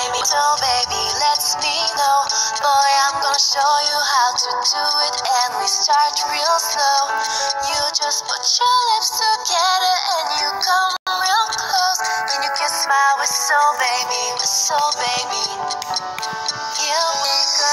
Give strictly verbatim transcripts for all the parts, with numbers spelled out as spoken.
baby, so baby, let me know. Boy, I'm gonna show you how to do it, and we start real slow. You just put your lips together and you come real close. Can you kiss my whistle, baby, whistle, baby? Here we go.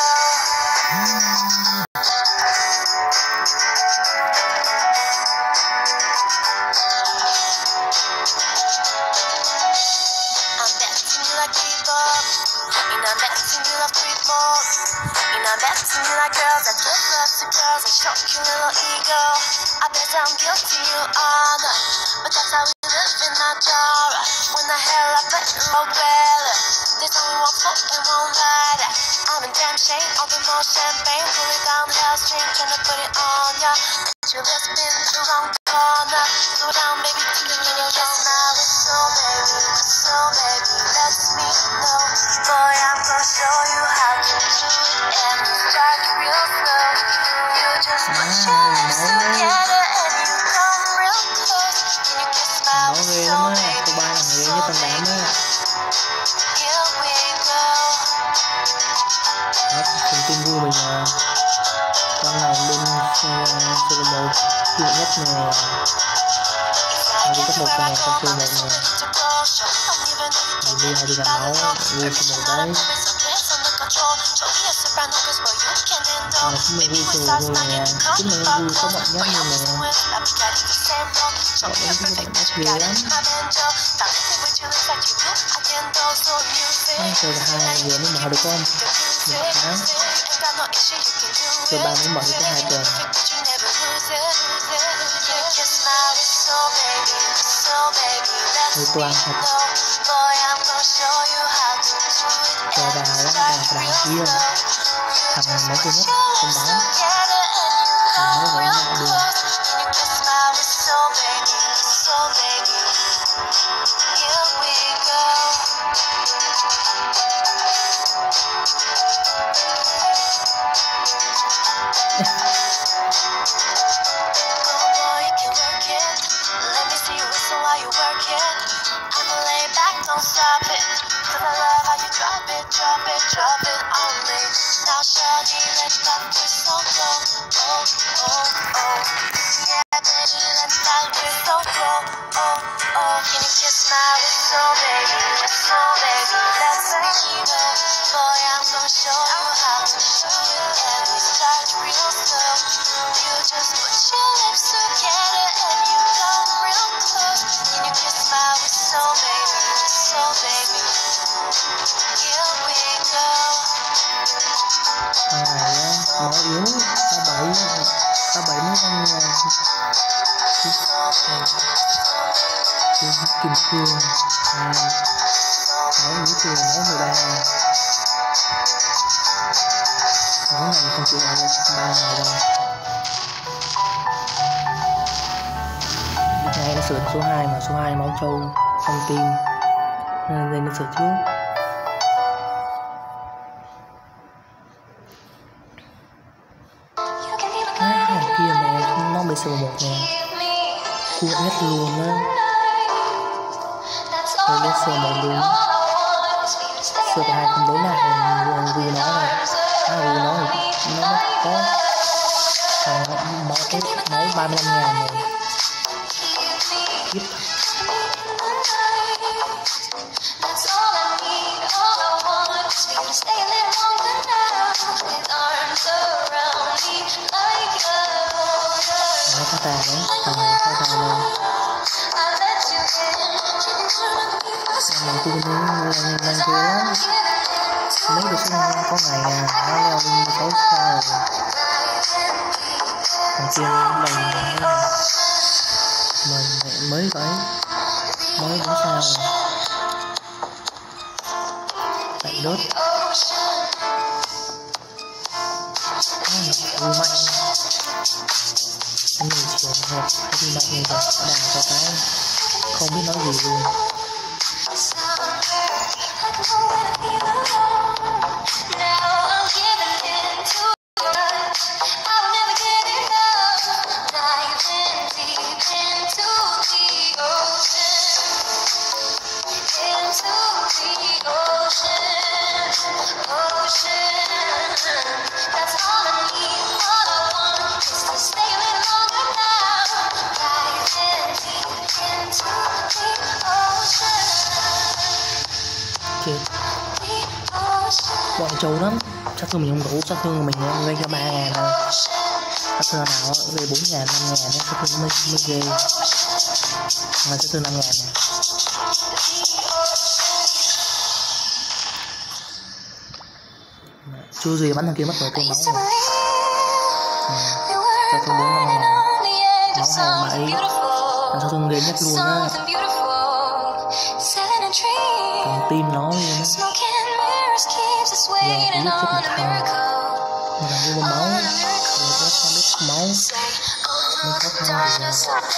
I'm dancing you like people, and I'm dancing you like three more. And I'm dancing you like girls that give love to girls and shock your little ego. I bet I'm guilty, you are not, but that's how we live in our jar. When the hell I bet you know better, there's only one foot and one rider. I'm in damn shame, all the more champagne, pull it down the hell string, trying to put it on ya. But your lips been the wrong corner. Slow down, baby, thinking you know just now. So baby, so baby, let me know. Boy, I'm gonna show you how to do it, and we start real slow. You just put your lips together and you come real close. Can you kiss my whistle, baby, whistle, baby? Here we go. Đó, cùng tin vui mình là con này lên sơ một chuyện nhất này là đi cấp một này con sơ một này mình đi hay đi làm máu vui sơ một đấy à, chúng mình vui sơ một vui nè chúng mình vui có bạn nhất như nè bọn em có bạn nhất ghê lắm à, sơ hai vừa mới mở được con một tháng rồi ba mới mở được có hai tuần hơi toan thật cho bà đó bà đằng kia thằng mấy cái nhất không bán thằng nó vẫn lại đường Don't stop it, cause I love how you drop it, drop it, drop it on me. Now shawty, let that whistle blow, oh, oh, oh. Yeah, baby, let that whistle blow, oh, oh. Can you kiss my whistle, baby, whistle, baby, let me know. Boy, I'm gonna show you how to do it, and we start real slow. You just put your lips together and you come real close. Can you kiss my whistle, baby? So baby, here we go. thằng này á nó yếu ta bảy ta bảy mấy con nhà cái kim cương à, nó những trường nó mười ba nó này không chịu lại ba ngày đâu cái này nó sửa số hai mà số hai máu trâu không tim nên đây nó sửa trước. À, thằng kia này nó bị sửa một nè cuộn nhất luôn á rồi đến sửa một luôn sửa hai không đối lại vừa nó này à vừa nó thì nó mất có à, máu cái máu ba mươi lăm ngàn này kiếp nó có tà đấy thằng này có tà lên em mình cũng lên lên lên kia lắm mấy đứa sinh có ngày à nó leo lên sáu sao rồi thằng kia đồng mình mới vậy mới bốn sao chạy đốt vui mạnh anh người chiều hợp cái đi mạnh người đào cho cái không biết nói gì luôn Into the ocean. bọn trâu lắm, sát thương mình không đủ, sát thương mình gây cho ba ngàn thôi, sát thương nào gây bốn ngàn năm ngàn sát thương mới mới ghê, mà sát thương năm ngàn này. Chưa gì bắn thằng kia mất rồi tiền máu rồi. Sát thương bốn năm ngàn, máu hai bảy, là sát thương ghê nhất luôn á. Còn tim nó luôn á. Giờ cũng giết chết một thằng, một thằng vô máu, rồi có không biết máu, mới khó khăn thì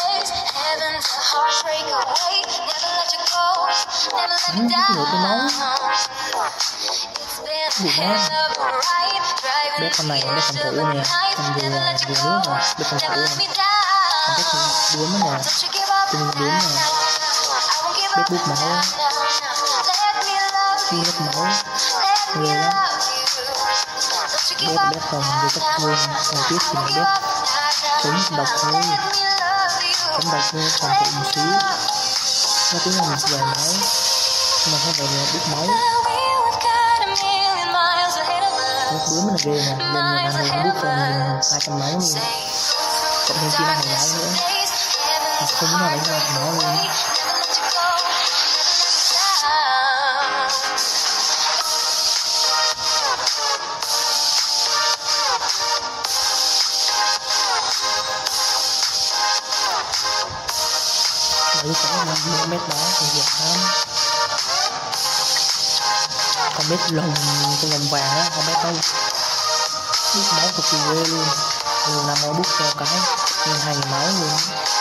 bắn hết nửa cái máu, buồn máu. Bé con này bé phòng thủ nè, con vừa vừa nước nè, bé phòng thủ nè, con bé bướm nè, con bướm nè, bé bút máu, bút hết máu, ghê lắm. Bé bé phòng vừa cắt thương, hồi trước thì bé chống độc thôi, chống độc thôi, phòng thủ một xíu, nó cứ làm về máu, nhưng mà không về nhà bút máu. Bút bướm là ghê nè, lên người ăn này bút cho mình hai trăm máu luôn, cộng thêm kỹ năng hồi máu nữa, mà không có nào đánh ra máu luôn. Đấy có năm mét đó thì đẹp lắm. Con mét lồng, con lồng vàng á, con mét đâu bút máu cực kỳ ghê luôn, nhiều năm nó bút cho cái nên hai nghìn máu luôn,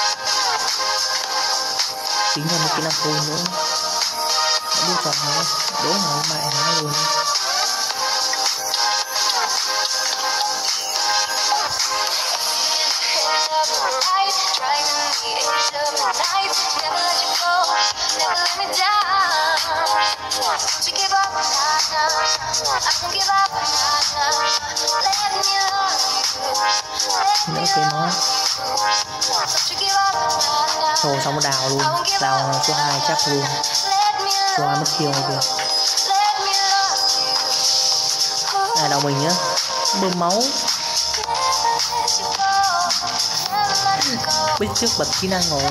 tính ra một cái năm phun nữa nó bút cho nó đố mà mẹ nó luôn. Nữa cái nó rồi xong nó đào luôn, đào số hai chắc luôn, số hai mất kill kìa. Này đào mình nhá, bơm máu. Biết trước bật kỹ năng rồi.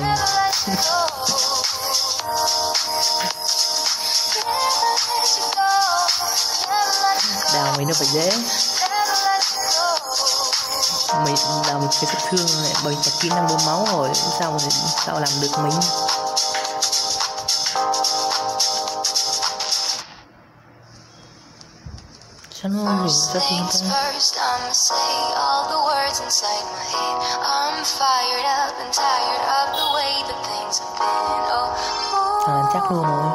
Đào mình nó phải dễ, mình đào một cái sát thương này bởi bật kỹ năng bơm máu rồi, sao mà sao làm được mình. Sao nó gì sát thương ta. À, chắc luôn rồi.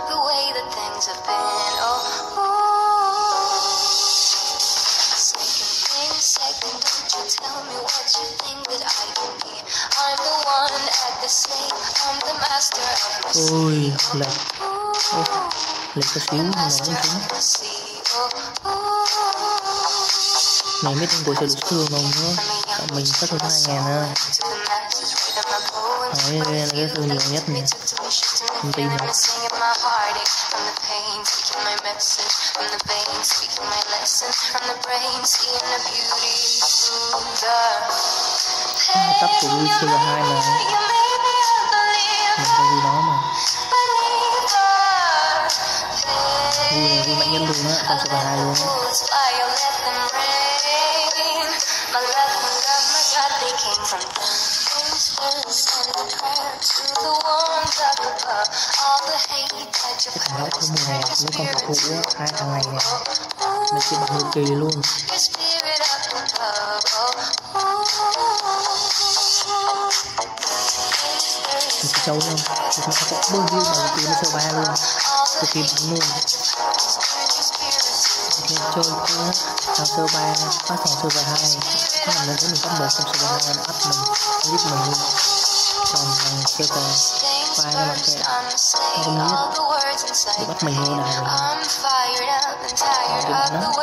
Ôi, lệch. Ôi, lệch có xíu mà nó vẫn trúng. Này mấy tên của sẽ được thương không nữa. Mình sát thương hai ngàn ha. Đấy, đây là cái thương nhiều nhất nè. Không tin đâu. Tắp của Luis C hai mà. Mình không vui nó mà. Vui này, vui mạnh nhất luôn á, trong C hai luôn á. Cái thằng đó không mùa hè, những con phục vụ hai thằng này nè. Mình chỉ bằng cực kỳ luôn. Mình chỉ trâu luôn, mình sẽ có bơm view mà từ nó sơ ba luôn, cực kỳ bắn luôn. Mình chơi nữa, thằng sơ ba, phát thằng sơ ba hai, nó làm nên thấy mình có một trong sơ ba hai nó áp mình, nó giúp mình luôn. Còn thằng sơ ba ba nó mặc kệ, nó không biết, để bắt mình như nào rồi. Đừng nó.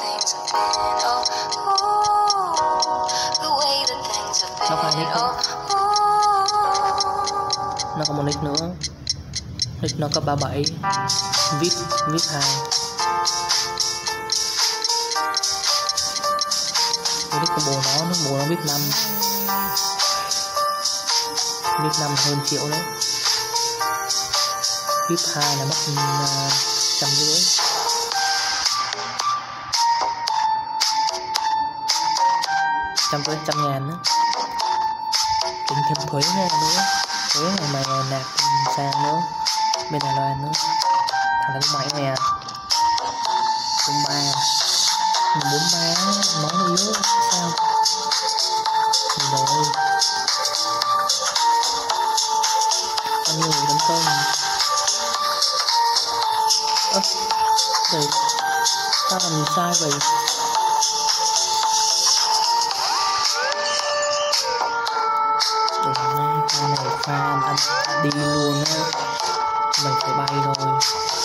Nó phải nick nữa. Nó có một nick nữa. Nick nó có ba mươi bảy. vê i pê, vê i pê hai. tôi biết combo nó nó combo nó biết năm biết năm hơn triệu đấy, biết hai là mất uh, trăm rưỡi, trăm rưỡi trăm ngàn nữa, tính thêm thuế này nữa, thuế này mày nạp sang nữa, bên Đài Loan nữa, thằng là cũng mày nè, cũng ba bốn ba máu yếu sao rồi bao nhiêu người tấn công ơ rồi sao làm sai vậy, rồi nay pha này pha ăn đi luôn á, mình phải bay rồi.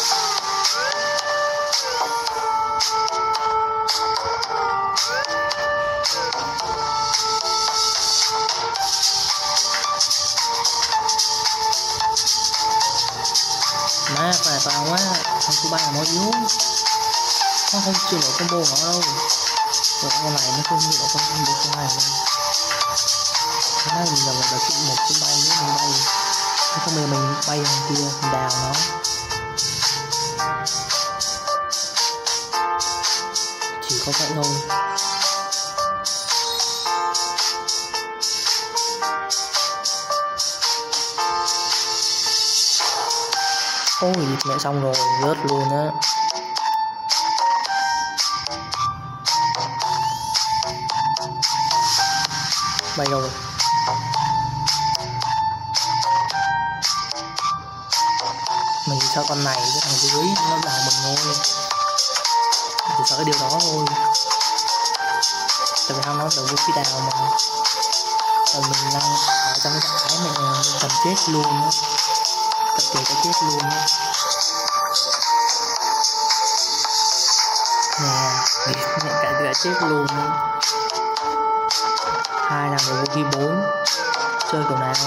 Má phải vào quá, thằng thứ ba là nó yếu, nó không chịu nổi combo nó đâu, rồi con này nó không chịu nổi con combo số hai đâu, nó mình giờ mình chịu một chuyến bay nữa mình bay, nó không bây giờ mình bay thằng kia mình đào nó, chỉ có vậy thôi. Ôi mẹ xong rồi, rớt luôn á. Bay đâu rồi? Mình chỉ sợ con này với thằng dưới nó đào mình thôi, chỉ sợ cái điều đó thôi, tại vì thằng nó đầu vũ khí đào mà, rồi mình đang ở trong cái trạng thái này cần chết luôn á, tập thể cái chết luôn á. Nè, mẹ cả đã chết luôn á. Hai làm được vũ khí bốn, chơi kiểu nào?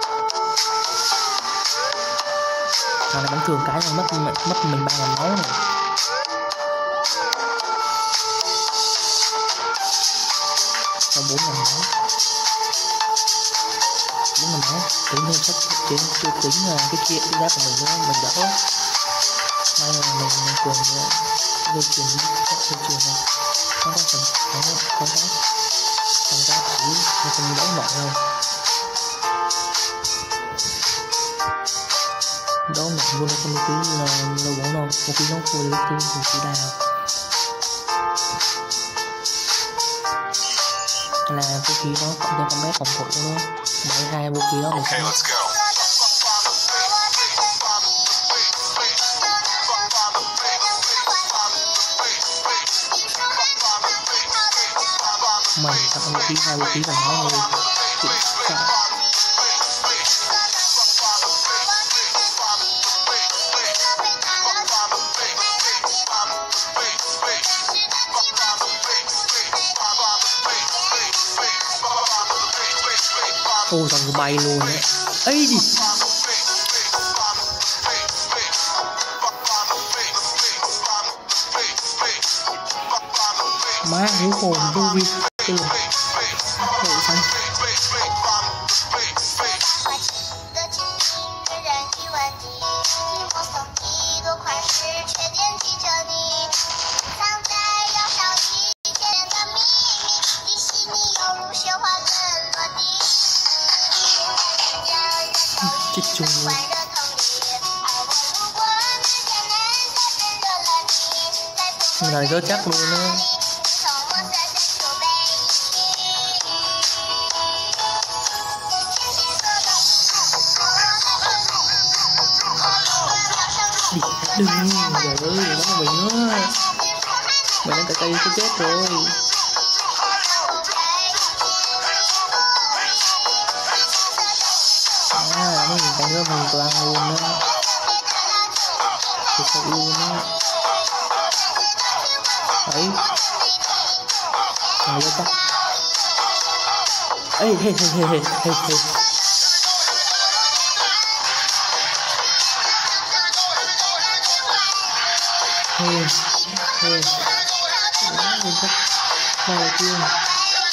Thằng này bắn thường cái này mất mất mình ba ngàn máu rồi. Có bốn ngàn máu. Bốn ngàn máu, tính thêm sách tính chưa tính là cái kia cái giáp của mình nữa, mình đỡ. May là mình cuồng nữa. Dây chuyền đi, các dây chuyền này. Không có phần, không có, không có. Không có chỉ, nó không đỡ nổi đâu. Đó mình luôn không có tí là lâu bóng đâu, một tí nó phôi lấy tim một tí đào là vũ khí đó cộng thêm con bé phòng thủ nữa, mấy hai vũ khí đó mình okay, let's go. Mình chọn vũ khí hai vũ khí của nó thôi, chịu chọn. Ô thằng bay luôn đấy, ấy đi má hú hồn vô vi từ hội xong chết chung luôn. Người này rớt chắc luôn á. Đi đừng, trời ơi, bắn mình nữa. Mình đang cà cây cái chết rồi. À, mấy cái nữa mình toàn luôn á. Thật sự luôn á. Đấy. Thằng đó chắc. Ê, hê, hê, hê, hê, hê, hê. Hê, hê. Đó, mình chắc. Đây là kia.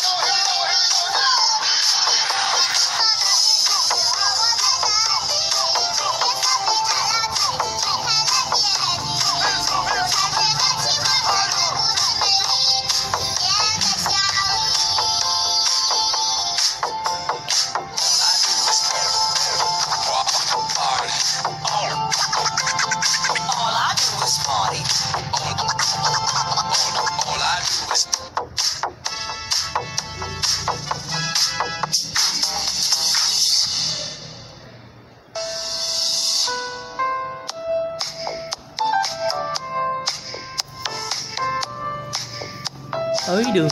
ới đường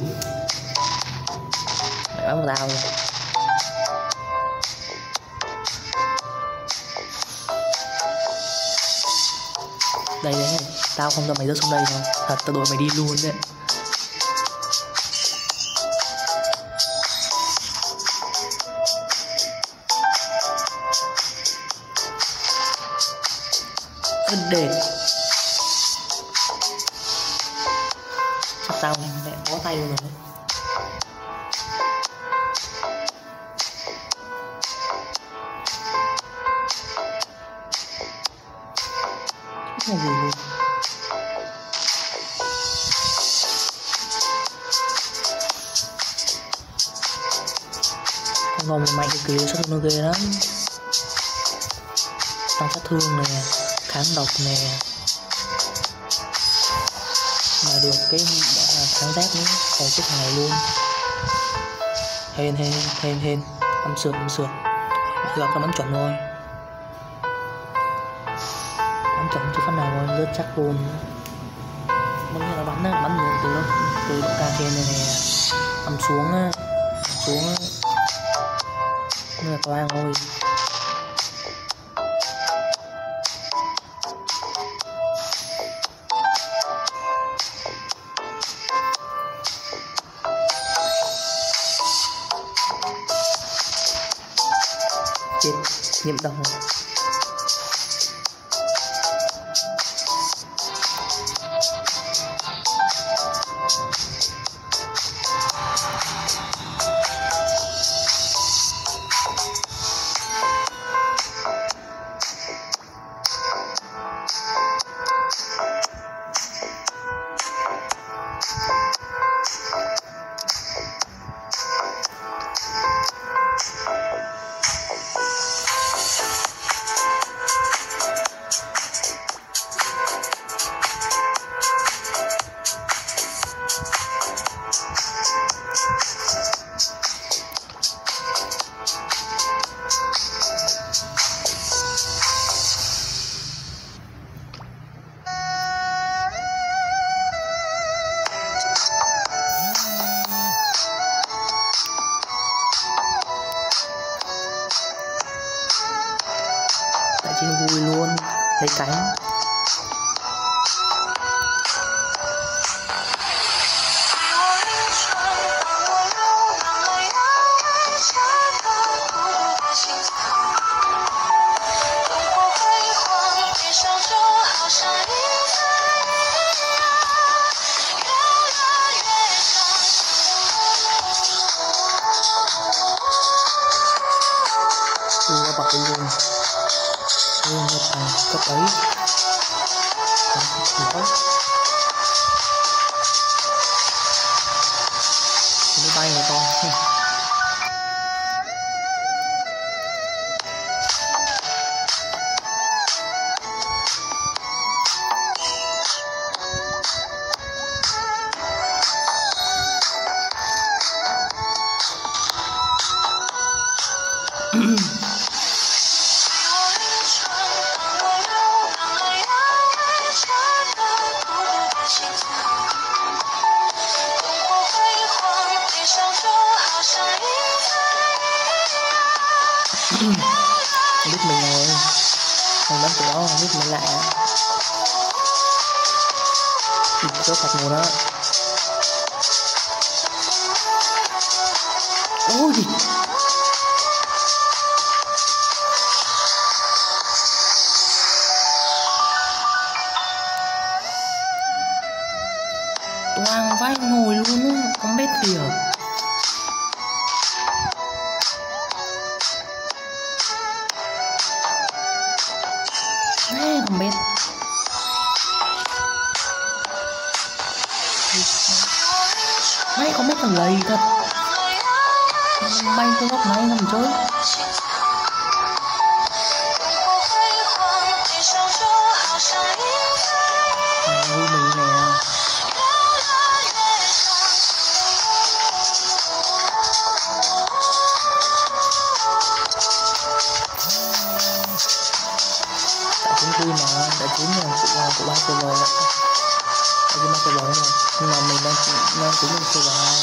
mày bắn vào tao rồi. Đây đấy, tao không cho mày rớt xuống đây thôi, thật tao đuổi mày đi luôn đấy. Để chắc tao mẹ bó tay luôn rồi đấy. Cái này gì luôn. Con rồng này mạnh cực kỳ, sát thương nó ghê lắm, tăng sát thương nè, kháng độc nè, mà được cái kháng giáp nữa, còn chết này luôn. Hên hên hên hên âm sượt âm sượt gặp nó bắn chuẩn thôi, bắn chuẩn chứ phát nào rồi rất chắc luôn. Bắn như là bắn á, bắn từ từ từ độ cao trên này nè, âm xuống á, xuống á, nó là toang thôi. Chết, nhiễm độc rồi. Chị vui luôn, lấy cánh. Tôi bật luôn. Luôn một thằng cấp ấy nói nó bay này con. Không biết mình rồi, thằng bắn từ đó không biết mình lạ. Số phạt mùa đó. Ôi gì toang vãi nồi luôn á, không biết kìa. Không biết mấy không biết thằng lầy thật bay cái góc này nằm chơi. Vui mình nè. Đã trúng vui mà, đã trúng rồi, của ba triệu rồi. Ozima server này, nhưng mà mình đang đang tính lên server hai,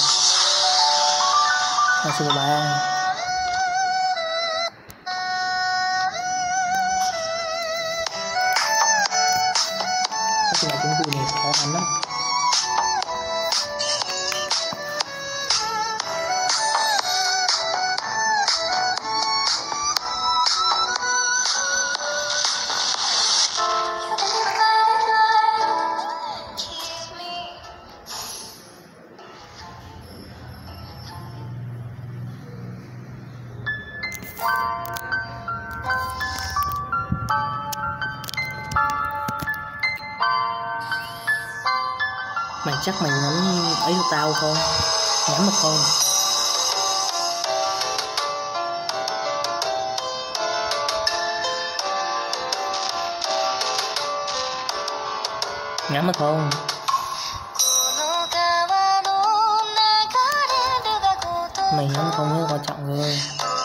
là server ba. Cái này cũng vui này khó khăn lắm. Mày chắc mày nhắm ấy cho tao không? Nhắm được không? Nhắm được không? Mày nhắm không hết quan trọng rồi.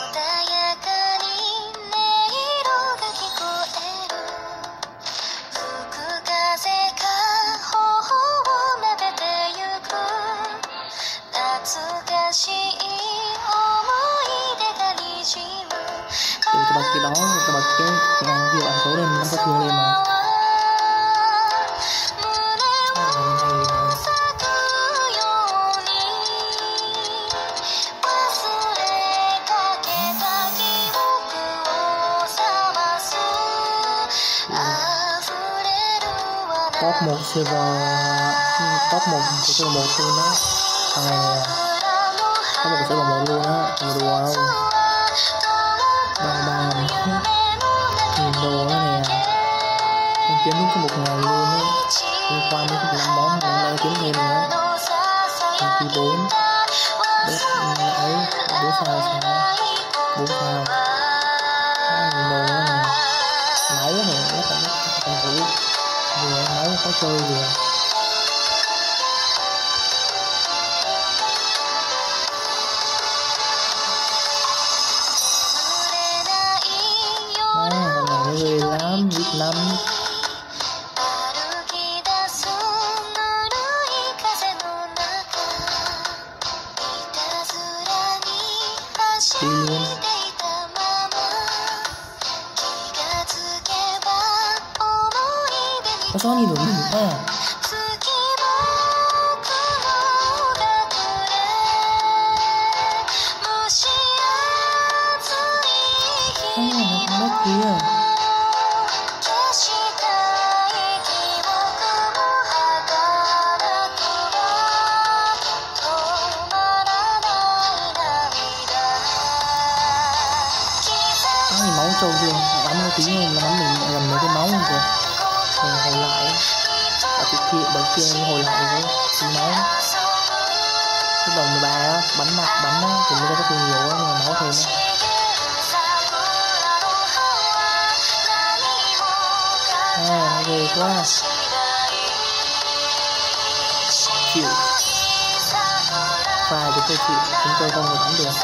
Tao bật cái đó, tao bật cái ngàn hiệu ẩn số lên, nó có thường lên mà. Top một server, top một của server một luôn á. Thằng này top một của server một luôn á, đùa đùa đâu. Ba ba nghìn đô đó nè, em kiếm đúng có một ngày luôn á. Hôm qua mới có năm món, hôm nay kiếm thêm nữa. Công ty bốn, bếp ấy, bốn sao sao, bốn sao, hai nghìn đô đó nè. Máu nè, nó còn còn thử vừa máu có chơi vừa. Ghê lắm, biết lắm. Đi luôn. Có số gì nữa mình à? À, nó mất kia. Máu trâu chưa, bắn một tí là bắn mình gần mấy cái máu rồi rồi hồi lại ở cái kia bởi kia nó hồi lại với tí máu cái đồng mười ba đó bắn mặt bắn đó thì mới có thêm nhiều đó, nhưng mà máu thêm đó. À ghê quá, chịu pha chúng tôi chịu, chúng tôi không thể bắn được.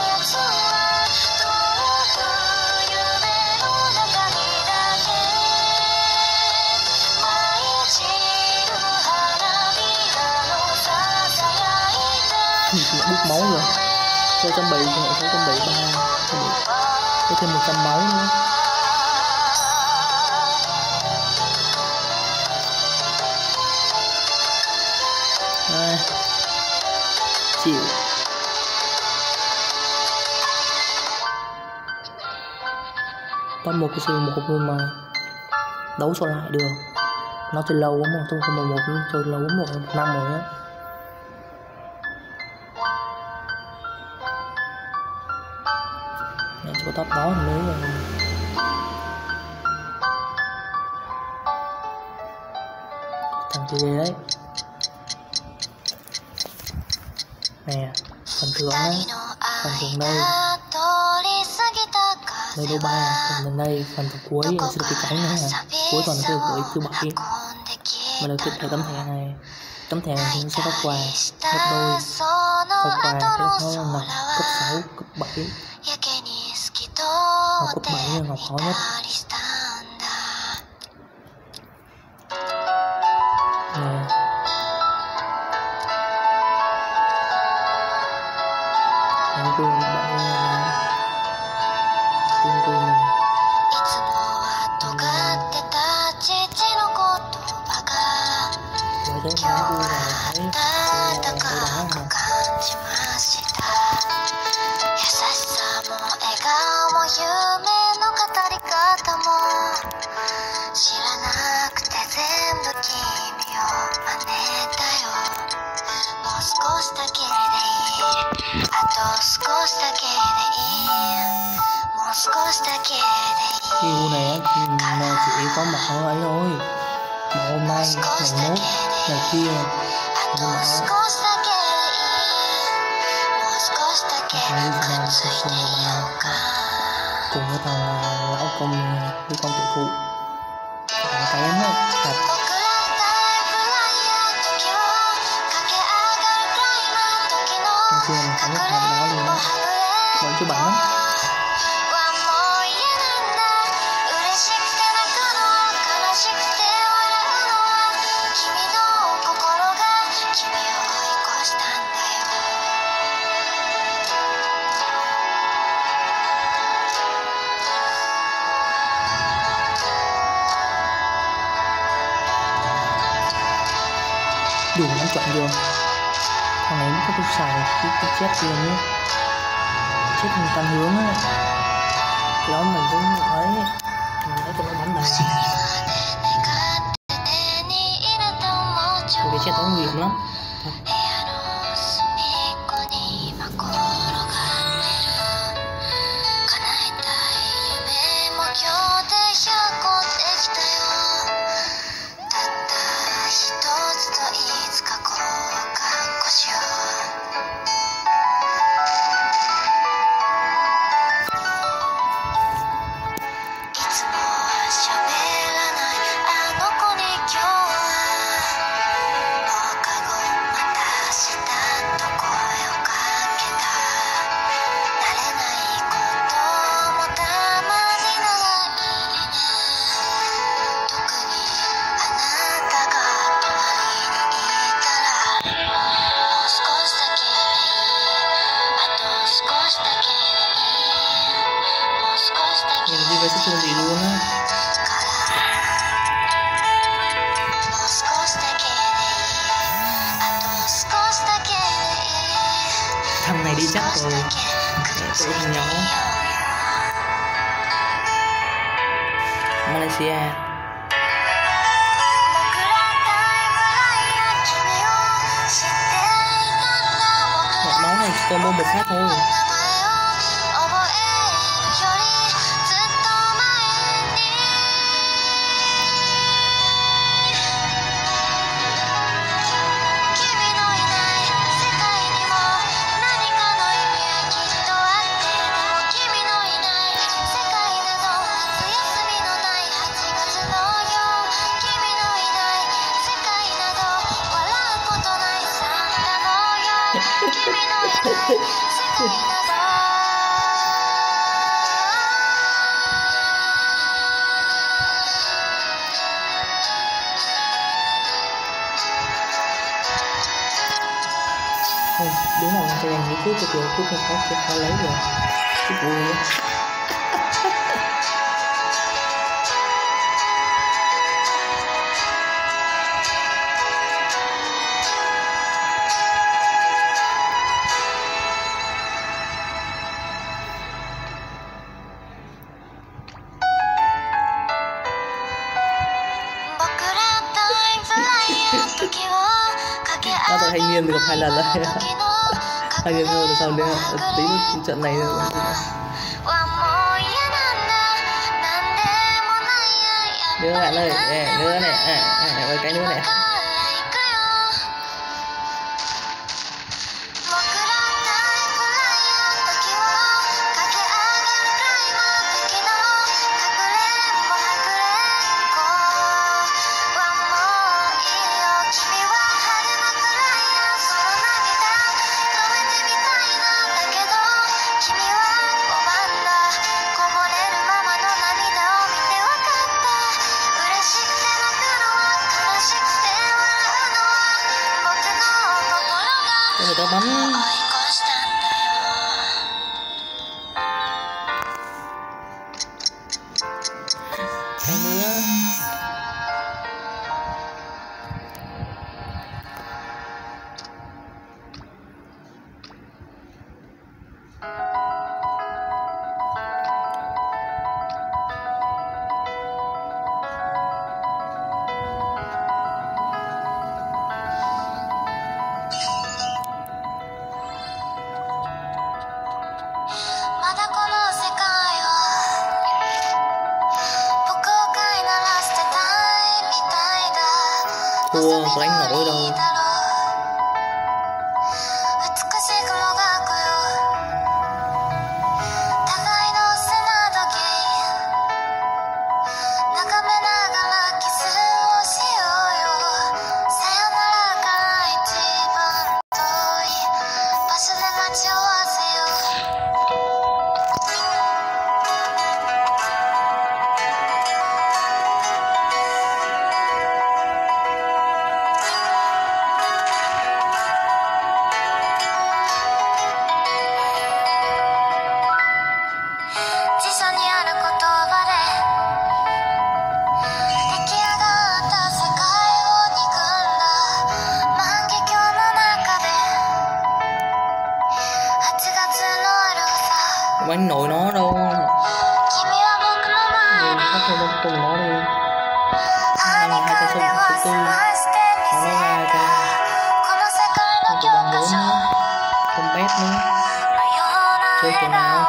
Bút máu rồi, sáu trăm bảy mươi, sáu trăm bảy mươi ba, có thêm một trăm máu nữa. À, chịu. Tóm một cái siêu một luôn mà đấu so lại được, nó chơi lâu lắm rồi, tôi không một một chơi lâu lắm một, một năm rồi á. Chỗ top đó thì mới là thằng kia đấy nè, phần thưởng á, phần thưởng đây đây đô ba, phần đây phần thưởng cuối em sẽ được cái cánh nữa nè, cuối tuần sẽ được cuối thứ bảy mà được tiếp theo tấm thẻ này, tấm thẻ này sẽ có quà gấp đôi, có quà sẽ có ngọc cấp sáu, cấp bảy. Ngọc cấp bảy là ngọc khó nhất. Nè, thấy bóng vui là thấy tôi đã mà cái u này á chỉ có mặt ở ấy thôi, mà hôm nay ngày mốt ngày kia nhưng mà nó đi vào sùng mà cùng với thằng lão công với con tiểu thụ thằng cái em á thật chưa mình cảm giác hạt đó luôn đó bọn chú bạn lắm. Đủ nó chọn vô thằng này nó có cái xài cái, cái chết kia nữa chết mình tăng hướng á cái đó mình cũng thấy mình thấy cho nó bắn bài cái chết đó nguy hiểm lắm. Nhìn đi với sức chơi gì luôn á. Thằng này đi chắc rồi để tụi thằng nhỏ Malaysia một máu này chỉ combo một phát thôi. Không, đúng là tôi đang nghĩ cướp cho kìa, cướp không có, cướp khó lấy rồi. Cướp vui lắm. Nó tại thanh niên thì gặp hai lần rồi. Thanh niên thôi, sao nữa tí trận này nữa. Đưa bạn ơi, đưa này, à, cái nữa này. Người ta bắn cái nữa thua có đánh nổi đâu. Đánh nổi nó đâu. Mình có thể đồng cùng nó đi. Này hai tay sông thứ tư. Nó nói ra cho không chịu bằng bốn nữa. Không bét nữa. Chơi kiểu nào.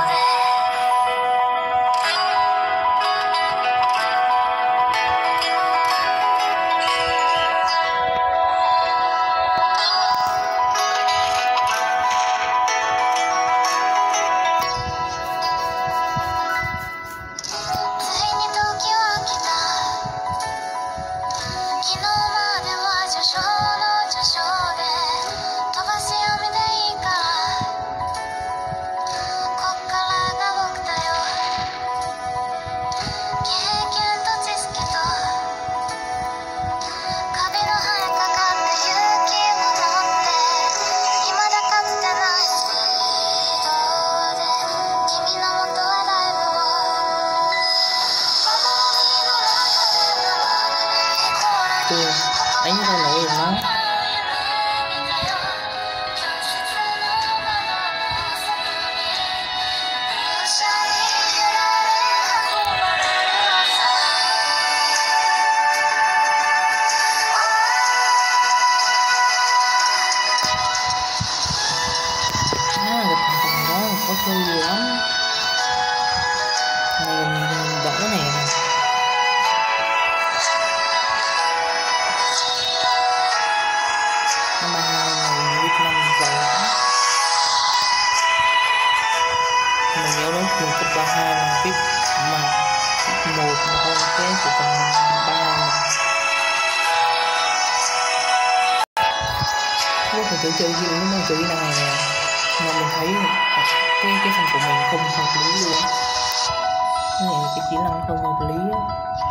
Đánh sao nổi được nó. À, gặp thằng thằng đó có chơi gì lắm. Này mình vỡ này. Năm ba hai này Việt Nam giỏi lắm. Mình nhớ đó trường cấp ba hai là viết mà một mà không cái của phần ba này. Lúc mình tự chơi gì lúc mình chơi này nè, mà mình thấy cái cái phần của mình không hợp lý luôn. Cái này cái kỹ năng không hợp lý á.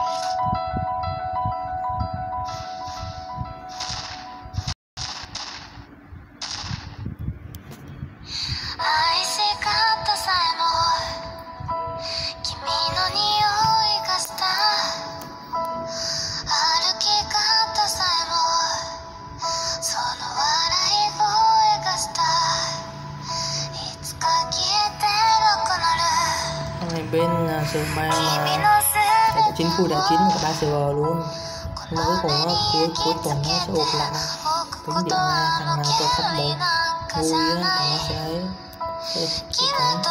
Bên server ba mà chính phủ đã chín cả ba server luôn, nhưng cuối cùng nó cuối cuối tuần nó sẽ ụt lại tính điểm ra thằng nào cho cấp một vui á thằng nó sẽ ấy sẽ sẽ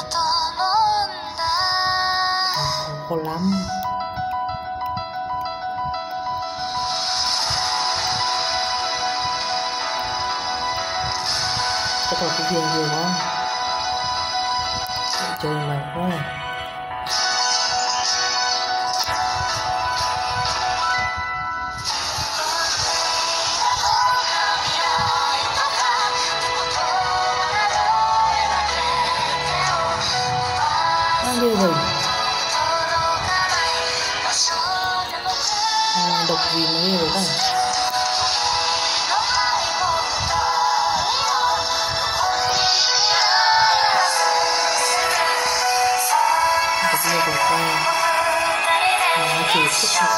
có khó lắm. Chắc là cái game gì đó chơi mệt quá. Như vậy à, độc gì mà như vậy ta. Độc như vậy ta nó chỉ thích hợp.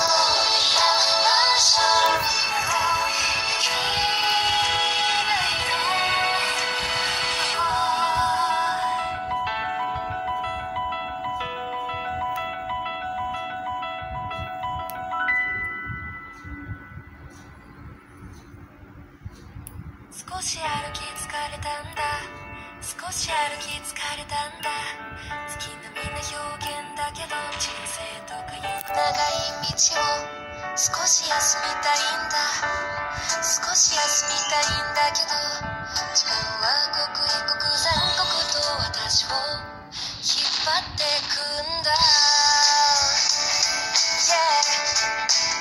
少し休みたいんだ少し休みたいんだけど時間は刻一刻残酷と私を引っ張ってくんだ、yeah.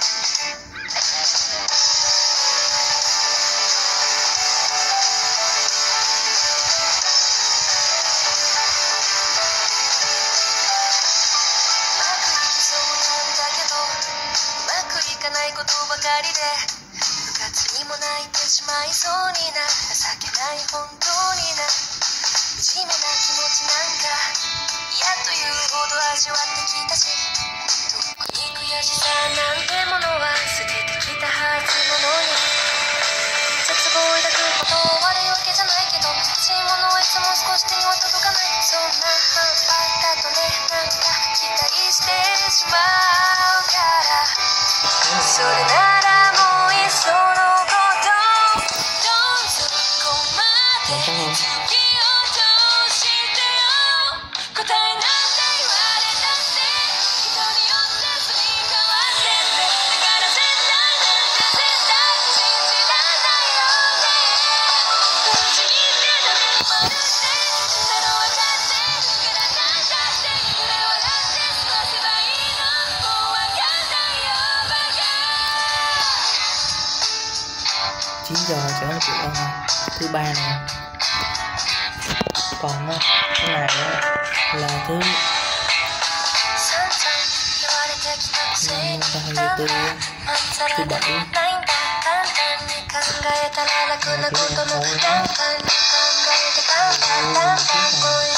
ないことばかりで部活にも泣いてしまいそうにな情けない本当にな惨めな気持ちなんか嫌というほど味わってきたし特に悔しさなんてものは捨ててきたはずなのに絶望を抱くこと悪いわけじゃないけど欲しいものはいつも少し手には届かないそんな半端だとねなんか期待してしまうからそれならもういっそのことどん底まで突き落としてよ答えなんて言われたって人によってすり替わってってだから絶対なんて絶対信じられないよね楽しみってダメのまるってだろ分かってるからなんだってくらい笑って過ごせばいいのもう分かんないよ chín giờ sẽ có chuyện uh, thứ ba này, còn uh, cái này uh, là thứ năm hai mươi tư thứ bảy này cái